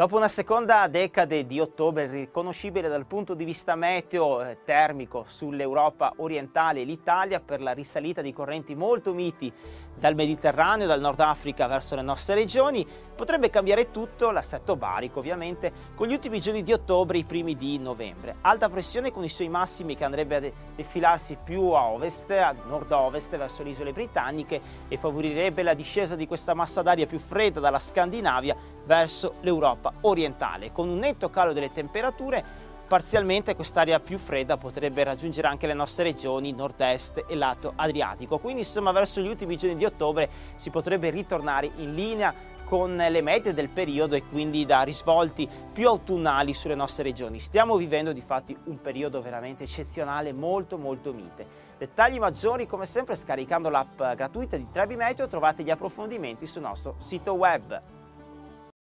Dopo una seconda decade di ottobre riconoscibile dal punto di vista meteo termico sull'Europa orientale e l'Italia per la risalita di correnti molto miti dal Mediterraneo, dal Nord Africa verso le nostre regioni, potrebbe cambiare tutto l'assetto barico ovviamente con gli ultimi giorni di ottobre e i primi di novembre. Alta pressione con i suoi massimi che andrebbe a defilarsi più a ovest, a nord-ovest verso le isole britanniche e favorirebbe la discesa di questa massa d'aria più fredda dalla Scandinavia verso l'Europa orientale. Con un netto calo delle temperature, parzialmente quest'area più fredda potrebbe raggiungere anche le nostre regioni nord-est e lato Adriatico. Quindi insomma verso gli ultimi giorni di ottobre si potrebbe ritornare in linea con le medie del periodo e quindi da risvolti più autunnali sulle nostre regioni. Stiamo vivendo difatti un periodo veramente eccezionale, molto mite. Dettagli maggiori come sempre scaricando l'app gratuita di Trebi Meteo, trovate gli approfondimenti sul nostro sito web.